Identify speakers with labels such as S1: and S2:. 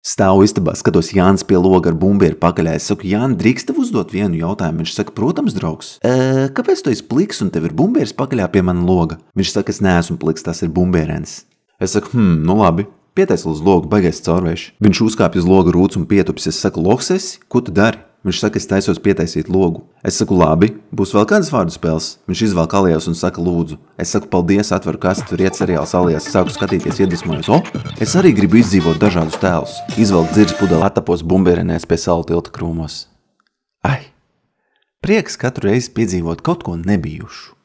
S1: Stāvu istabā, skatos Jānis pie loga ar bumbieru pakaļā. Es saku, Jāni, drīkst tev uzdot vienu jautājumu? Viņš saka, protams, draugs. Kāpēc tu esi pliks un tev ir bumbieris pakaļā pie mana loga? Viņš saka, es neesmu pliks, tas ir bumbierens. Es saku, nu labi, pietais uz logu, baigais caurvērš. Viņš uzkāpj uz loga rūts un pietupis. Es saku, loks esi? Ko tu dari? Viņš saka, es taisos pietaisīt logu. Es saku, labi, būs vēl kādas vārdu spēles. Viņš izvelk alijās un saka, lūdzu. Es saku, paldies, atveru kasti, tur iet seriāls alijās. Sāku skatīties, iedvesmojos. Es arī gribu izdzīvot dažādus tēlus. Izvelk dzirdz pudeli, attapos bumbierenēs pie salu tilta krūmos. Prieks katru reizi piedzīvot kaut ko nebijušu.